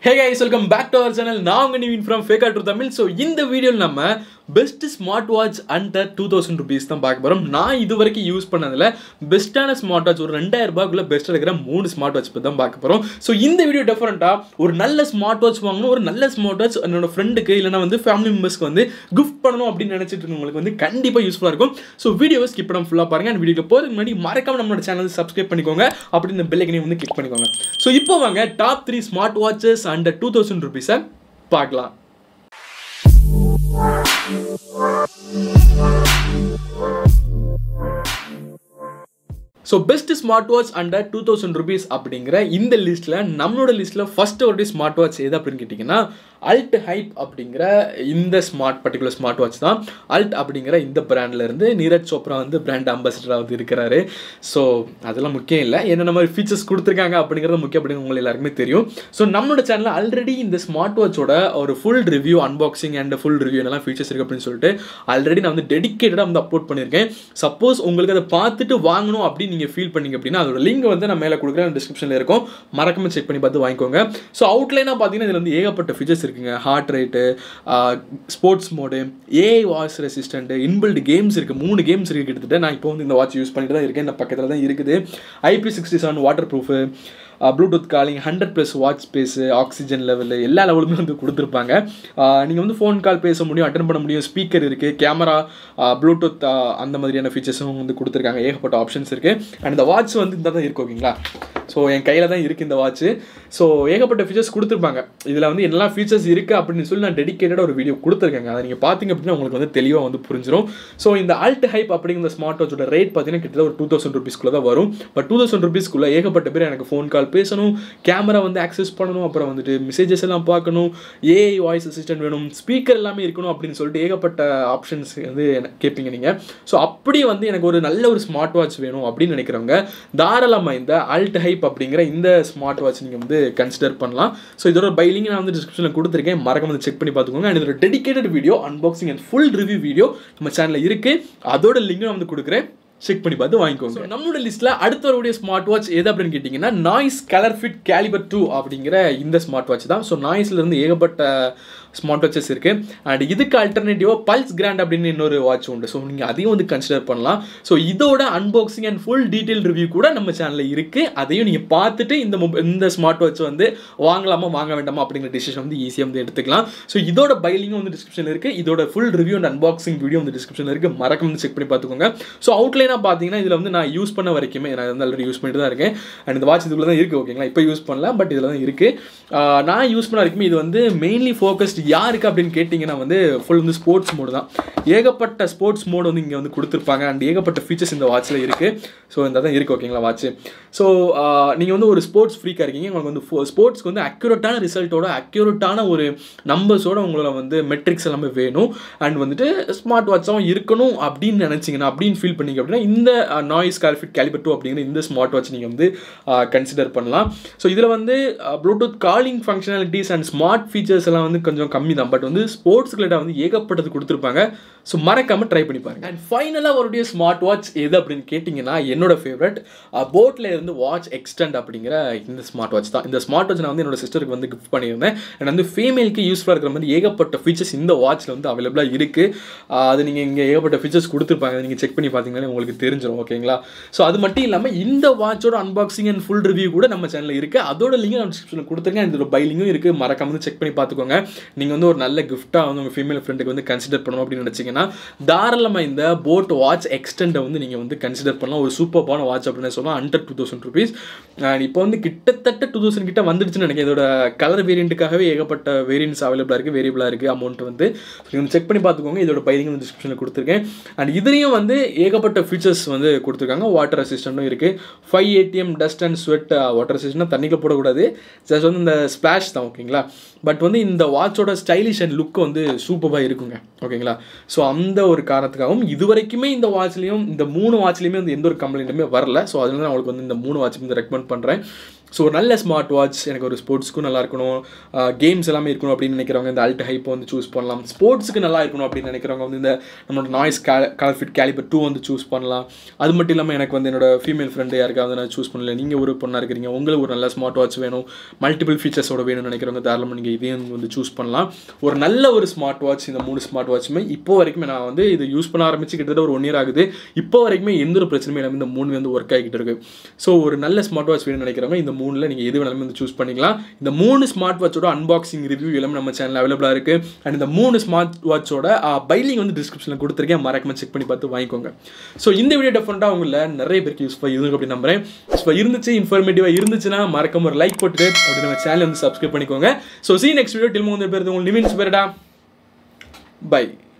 Hey guys, welcome back to our channel. Now I'm Nivin from Fake to Tamil. So in the video நம்ம best smartwatch under 2000 rupees தான் பார்க்க போறோம். நான் இதுவரைக்கும் use பண்ணதுல பெஸ்டான ஸ்மார்ட் வாட்ச் ஒரு 2000 ரூபாய்க்குள்ள பெஸ்டா இருக்கிற 3 ஸ்மார்ட் வாட்ச் பத்தி தான் பார்க்க போறோம். சோ இந்த வீடியோ டிஃபரண்டா ஒரு நல்ல ஸ்மார்ட் வாட்ச் வாங்கணும், ஒரு நல்ல ஸ்மார்ட் வாட்ச் என்னோட ஃப்ரெண்டுக்கு இல்லனா வந்து ஃபேமிலி மெம்பர்ஸ்க்கு வந்து gift பண்ணனும் அப்படி நினைச்சிட்டு இருக்கவங்களுக்கு வந்து கண்டிப்பா யூஸ்ஃபுல்லா இருக்கும். சோ வீடியோவை ஸ்கிப் பண்ணாம ஃபுல்லா பாருங்க. அந்த வீடியோக்கு போறதுக்கு முன்னாடி மறக்காம நம்மளோட சேனலை சப்ஸ்கிரைப் பண்ணிக்கோங்க. அப்படி இந்த பெல் ஐகானை வந்து கிளிக் பண்ணிக்கோங்க. சோ இப்போ வாங்க top 3 smart watches under 2000 rupees பார்க்கலாம். So best smartwatch under 2000 rupees அப்படிங்கற இந்த லிஸ்ட்ல நம்மளோட லிஸ்ட்ல ஃபர்ஸ்ட் ஒரு ஸ்மார்ட் வாட்ச் எது அப்படினு கேட்டிங்கனா அல்ட் ஹைப் அப்படிங்கற இந்த பர்టిక్యులர் ஸ்மார்ட் வாட்ச் தான். அல்ட் அப்படிங்கற இந்த பிராண்ட்ல இருந்து நீரஜ் சோப்ரா வந்து பிராண்ட் அம்பாசிடரா வந்து இருக்காரு. சோ அதெல்லாம் முக்கியம் இல்ல, என்னென்ன மாதிரி ஃபீச்சர்ஸ் கொடுத்திருக்காங்க அப்படிங்கறது முக்கியம் அப்படின்னு உங்களுக்கு எல்லாருக்குமே தெரியும். சோ நம்மளோட சேனல்ல ஆல்ரெடி இந்த ஸ்மார்ட் வாட்சோட ஒரு full review, unboxing and full review என்னெல்லாம் ஃபீச்சர்ஸ் இருக்கு அப்படினு சொல்லிட்டு ஆல்ரெடி நான் வந்து டெடிகேட்டடா வந்து அப்லோட் பண்ணிருக்கேன். சப்போஸ் உங்களுக்கு அதை பார்த்துட்டு வாங்கணும் அப்படி நீங்க ஃபீல் பண்ணீங்க அப்படினா அதோட லிங்க் வந்து நான் மேல கொடுக்குறேன், டிஸ்கிரிப்ஷன்ல இருக்கும், மறக்காம செக் பண்ணி பார்த்து வாங்கிக்கோங்க. சோ அவுட்லைனா பாத்தீங்கன்னா இதுல வந்து ஏகப்பட்ட ஃபீச்சர்ஸ் இருக்குங்க. Heart rate, sports mode, AI voice resistant, inbuilt games இருக்கு. 3 கேம்ஸ் இருக்கு கிட்டத்தட்ட. நான் இப்போ வந்து இந்த வாட்ச் யூஸ் பண்ணிட்டு தான் இருக்கேன். இந்த பக்கத்துல தான் இருக்குது. IP67 waterproof, Bluetooth calling, 100+ watch space, oxygen level எல்லா லெவலுமே வந்து கொடுத்துருப்பாங்க. நீங்கள் வந்து ஃபோன் கால் பேச முடியும், அட்டன் பண்ண முடியும், ஸ்பீக்கர் இருக்குது, கேமரா, ப்ளூடூத் அந்த மாதிரியான ஃபீச்சர்ஸும் வந்து கொடுத்துருக்காங்க. ஏகப்பட்ட ஆப்ஷன்ஸ் இருக்குது. அண்ட் இந்த வாட்ச் வந்து இந்த தான் இருக்குது, ஓகேங்களா? ஸோ என் கையில் தான் இருக்குது இந்த வாட்ச். ஸோ ஏகப்பட்ட ஃபீச்சர்ஸ் கொடுத்துருப்பாங்க. இதில் வந்து என்னெல்லாம் ஃபீச்சர்ஸ் இருக்குது அப்படின்னு சொல்லி நான் டெடிகேட்டடாக ஒரு வீடியோ கொடுத்துருக்கேங்க. அதை நீங்கள் பார்த்தீங்க அப்படின்னா உங்களுக்கு வந்து தெளிவாக வந்து புரிஞ்சிடும். ஸோ இந்த அல்ட் ஹைப் அப்படிங்கிற ஸ்மார்ட் வாட்சோட ரேட் பார்த்தீங்கன்னா கிட்டத்தட்ட ஒரு 2000 rupeesக்குள்ளே தான் வரும். பட் 2000 rupeesக்குள்ளே ஏகப்பட்ட பேர் எனக்கு ஃபோன் கால் பேசணும், கேமரா வந்து ஆக்சஸ் பண்ணணும், அப்புறம் வந்துட்டு மெசேஜஸ் எல்லாம் பார்க்கணும், ஏஐ வாய்ஸ் அசிஸ்டன்ட் வேணும், ஸ்பீக்கர் எல்லாமே இருக்கணும் அப்படின்னு சொல்லிட்டு ஏகப்பட்ட ஆப்ஷன்ஸ் வந்து கேட்பீங்க நீங்கள். ஸோ அப்படி வந்து எனக்கு ஒரு நல்ல ஒரு ஸ்மார்ட் வாட்ச் வேணும் அப்படின்னு நினைக்கிறவங்க தாராளமாக இந்த அல்ட் ஹைப் அப்படிங்கிற இந்த ஸ்மார்ட் வாட்ச் நீங்கள் வந்து கன்சிடர் பண்ணலாம். ஸோ இதோட பை லிங்க் நான் வந்து டிஸ்கிரிப்ஷனில் கொடுத்துருக்கேன், மறக்காம வந்து செக் பண்ணி பார்த்துக்கோங்க. அண்ட் இதோட dedicated video, unboxing and full review video நம்ம சேனலில் இருக்குது. அதோட லிங்க் நான் வந்து கொடுக்குறேன், செக் பண்ணி பார்த்து வாங்கிக்கோங்க. நம்மளோட லிஸ்ட்ல அடுத்த வரக்கூடிய ஸ்மார்ட் வாட்ச் எது அப்படின்னு கேட்டிங்கன்னா நாய்ஸ் கலர் ஃபிட் கேலிபர் 2 அப்படிங்கிற இந்த ஸ்மார்ட் வாட்ச் தான். ஸோ நாய்ஸ்ல இருந்து ஏகப்பட்ட ஸ்மார்ட் வாட்சஸ் இருக்கு. அண்ட் இதுக்கு அல்டர்னேட்டிவா பல்ஸ் கிராண்ட் அப்படின்னு இன்னொரு வாட்ச் உண்டு. ஸோ நீங்கள் அதையும் வந்து கன்சிடர் பண்ணலாம். ஸோ இதோட unboxing and full detail review கூட நம்ம சேனலில் இருக்கு. அதையும் நீங்கள் பார்த்துட்டு இந்த ஸ்மார்ட் வாட்ச் வந்து வாங்கலாமா வாங்க வேண்டாமா அப்படிங்கிற டிசிஷன் வந்து ஈஸியாக வந்து எடுத்துக்கலாம். ஸோ இதோட பைலிங்கும் வந்து டிஸ்கிரிப்ஷனில் இருக்கு. இதோட full review and unboxing video வந்து டிஸ்கிரிப்ஷனில் இருக்கு, மறக்காம வந்து செக் பண்ணி பார்த்துக்கோங்க. ஸோ அவுட்லைன் பார்த்தீங்கன்னா இதில் வந்து நான் யூஸ் பண்ண வரைக்குமே நான் வந்து ஆல்ரெடி யூஸ் பண்ணிட்டு தான் இருக்கேன். அண்ட் இந்த வாட்ச் இதுக்குள்ள தான் இருக்குது, ஓகேங்களா? இப்போ யூஸ் பண்ணல, பட் இதில் தான் இருக்குது. நான் யூஸ் பண்ண வரைக்குமே இது வந்து மெயின்லி ஃபோக்கஸ்டு யாருக்கு அப்படின்னு கேட்டிங்கன்னா வந்து ஃபுல் வந்து ஸ்போர்ட்ஸ் மோடு தான். ஏகப்பட்ட ஸ்போர்ட்ஸ் மோடு வந்து இங்கே வந்து கொடுத்துருப்பாங்க. அண்ட் ஏகப்பட்ட ஃபீச்சர்ஸ் இந்த வாட்சில் இருக்குது. ஸோ இந்த தான் இருக்குது, ஓகேங்களா வாட்ச். ஸோ நீங்கள் வந்து ஒரு ஸ்போர்ட்ஸ் ஃப்ரீக்காக இருக்கீங்க, உங்களுக்கு வந்து ஸ்போர்ட்ஸ்க்கு வந்து அக்யூரேட்டான ரிசல்ட்டோட, அக்யூரேட்டான ஒரு நம்பர்ஸோட உங்களை வந்து மெட்ரிக்ஸ் எல்லாமே வேணும். அண்ட் வந்துட்டு ஸ்மார்ட் வாட்சாகவும் இருக்கணும் அப்படின்னு நினச்சிங்கன்னா, அப்படின்னு ஃபீல் பண்ணிங்க அப்படின்னா இந்த நாய்ஸ் கால்ஃபிட் கேலிபர் 2 அப்படிங்கிற இந்த ஸ்மார்ட் வாட்ச் நீங்கள் வந்து கன்சிடர் பண்ணலாம். ஸோ இதில் வந்து bluetooth calling functionalities and smart features எல்லாம் வந்து கொஞ்சம் கம்மி தான். பட் வந்து ஸ்போர்ட்ஸ் ரிலேட்டாக வந்து ஏகப்பட்டது கொடுத்துருப்பாங்க. ஸோ மறக்காமல் ட்ரை பண்ணி பாருங்க. அண்ட் ஃபைனலாக அவருடைய ஸ்மார்ட் வாட்ச் எது அப்படின்னு கேட்டிங்கன்னா என்னோட ஃபேவரட் போட்டில் இருந்து வாட்ச் எக்ஸ்டெண்ட் அப்படிங்கிற இந்த ஸ்மார்ட் வாட்ச் தான். இந்த ஸ்மார்ட் வாட்ச் நான் வந்து என்னோட சிஸ்டருக்கு வந்து கிஃப்ட் பண்ணியிருந்தேன். அண்ட் வந்து ஃபீமேலுக்கு யூஸ்ஃபுல்லாக இருக்கிற மாதிரி ஏகப்பட்ட ஃபீச்சர்ஸ் இந்த வாட்சில் வந்து அவைலபிளாக இருக்குது. அது நீங்கள் இங்கே ஏகப்பட்ட ஃபீச்சர்ஸ் கொடுத்துருப்பாங்க, நீங்கள் செக் பண்ணி பார்த்தீங்கன்னா உங்களுக்கு தெரிஞ்சிடும், ஓகேங்களா? ஸோ அது மட்டும் இல்லாமல் இந்த வாட்சோட அன்பாக்சிங் அண்ட் ஃபுல் ரிவ்யூ கூட நம்ம சேனலில் இருக்குது. அதோட லிங்க் நான் டிஸ்கிரிப்ஷனில் கொடுத்துருக்கேன். இதோட பை லிங்கும் இருக்குது, மறக்காம வந்து செக் பண்ணி பார்த்துக்கோங்க. நீங்கள் வந்து ஒரு நல்ல கிஃப்ட்டாக வந்து உங்கள் ஃபீமேல் ஃப்ரெண்டுக்கு வந்து கன்சிடர் பண்ணணும் அப்படின்னு நினச்சிங்கன்னா தாராளமாக இந்த போட் வாட்ச் எக்ஸ்டெண்டை வந்து நீங்கள் வந்து கன்சிடர் பண்ணலாம். ஒரு சூப்பர்பான வாட்ச் அப்படின்னு சொல்லலாம். Under 2000 rupees. அண்ட் இப்போ வந்து கிட்டத்தட்ட 2000 கிட்ட வந்துடுச்சுன்னு நினைக்கிறேன். இதோட கலர் வேரியண்ட்டுக்காகவே ஏகப்பட்ட வேரியன்ட்ஸ் அவைலபிளாக இருக்குது, வேரியபிளாக இருக்குது அமௌண்ட் வந்து. நீங்கள் செக் பண்ணி பார்த்துக்கோங்க. இதோட பை லிங்க் வந்து டிஸ்கிரிப்ஷனில் கொடுத்துருக்கேன். அண்ட் இதுலேயும் வந்து ஏகப்பட்ட ஃபீச்சர்ஸ் வந்து கொடுத்துருக்காங்க. வாட்டர் ரெசிஸ்டன்ட்டும் இருக்குது. 5 ATM dust and sweat. Water ரெசிஸ்டன்ட்னா தண்ணிக்குள்ள போடக்கூடாது, ஜஸ்ட் வந்து இந்த ஸ்பிளாஷ் தான், ஓகேங்களா? பட் வந்து இந்த வாட்சோட ஸ்டைலிஷ் அண்ட் லுக் வந்து சூப்பராக இருக்குங்க, ஓகேங்களா? ஸோ அந்த ஒரு காரணத்துக்காகவும் இது வரைக்குமே இந்த வாட்ச்லேயும் இந்த 3 வாட்ச்லேயுமே வந்து எந்த ஒரு கம்ப்ளைண்ட்டுமே வரல. ஸோ அதனால நான் உங்களுக்கு வந்து இந்த 3 வாட்ச் வந்து ரெக்கமெண்ட் பண்ணுறேன். ஸோ ஒரு நல்ல ஸ்மார்ட் வாட்ச் எனக்கு ஒரு ஸ்போர்ட்ஸ்க்கும் நல்லா இருக்கணும், கேம்ஸ் எல்லாமே இருக்கணும் அப்படின்னு நினைக்கிறவங்க இந்த அல்ட் ஹைப் வந்து சூஸ் பண்ணலாம். ஸ்போர்ட்ஸுக்கு நல்லா இருக்கணும் அப்படின்னு நினைக்கிறவங்க வந்து இந்த நம்மளோட நாய்ஸ் கால்ஃபிட் கேலிபர் 2 வந்து சூஸ் பண்ணலாம். அது மட்டும் இல்லாமல் எனக்கு வந்து என்னோட ஃபீமேல் ஃப்ரெண்டு யாருக்காவது நான் சூஸ் பண்ணல, நீங்கள் ஒரு பொண்ணாக இருக்கிறீங்க, உங்களுக்கு ஒரு நல்ல ஸ்மார்ட் வாட்ச் வேணும், மல்டிபிள் ஃபீச்சர்ஸோட வேணும்னு நினைக்கிறவங்க தாராளமாக நீங்கள் இதையும் வந்து சூஸ் பண்ணலாம். ஒரு நல்ல ஒரு ஸ்மார்ட் வாட்ச், இந்த 3 ஸ்மார்ட் வாட்சுமே இப்போ வரைக்கும் நான் வந்து இது யூஸ் பண்ண ஆரம்பிச்சு கிட்டத்தட்ட ஒரு 1 year ஆகுது. இப்போ வரைக்குமே எந்த ஒரு பிரச்சனையும் இல்லாமல் இந்த 3 வந்து ஒர்க் ஆகிட்டு இருக்கு. ஸோ ஒரு நல்ல ஸ்மார்ட் வாட்ச் வேணும்னு நினைக்கிறவங்க இந்த 3ல் நீங்கள் எது வேணாலும் வந்து சூஸ் பண்ணிக்கலாம். இந்த 3 ஸ்மார்ட் வாட்சோட அன்பாக்சிங் ரிவ்யூ எல்லாமே நம்ம சேனல் அவைலபிளாக இருக்குது. அண்ட் இந்த 3 ஸ்மார்ட் வாட்சோட பைலிங் வந்து டிஸ்கிரிப்ஷனில் கொடுத்துருக்கேன், மறக்காம செக் பண்ணி பார்த்து வாங்கிக்கோங்க. ஸோ இந்த வீடியோ டெஃபரெண்டாக உங்களை நிறைய பேருக்கு யூஸ்ஃபுல்லாக இருக்கும் அப்படின்னு நம்புறேன். ஸோ இருந்துச்சு இன்ஃபர்மேட்டிவாக இருந்துச்சுன்னா மறக்காம ஒரு லைக் போட்டுட்டு அப்படி நம்ம சேனல் வந்து சப்ஸ்கிரைப் பண்ணிக்கோங்க. So see you next video. டில் மூணு பேர் உங்களுக்கு நிமின்ஸ் பேருடா. பை.